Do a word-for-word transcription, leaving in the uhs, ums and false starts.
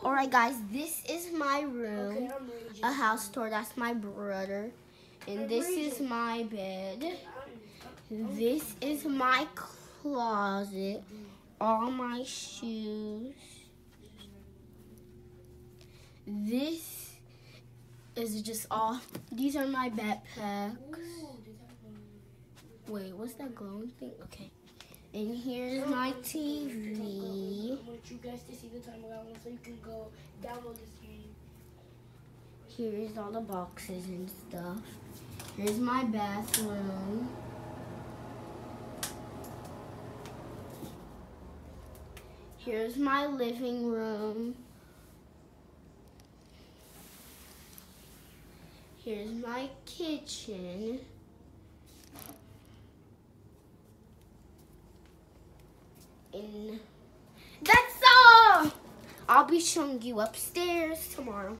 Alright guys, this is my room. A house tour. That's my brother. And this is my bed. This is my closet. All my shoes. This is just all. These are my backpacks. Wait, what's that glowing thing? Okay. And here's my T V. I want you guys to see the timer so you can go download this game. Here's all the boxes and stuff. Here's my bathroom. Here's my living room. Here's my kitchen. And that's all. I'll be showing you upstairs tomorrow.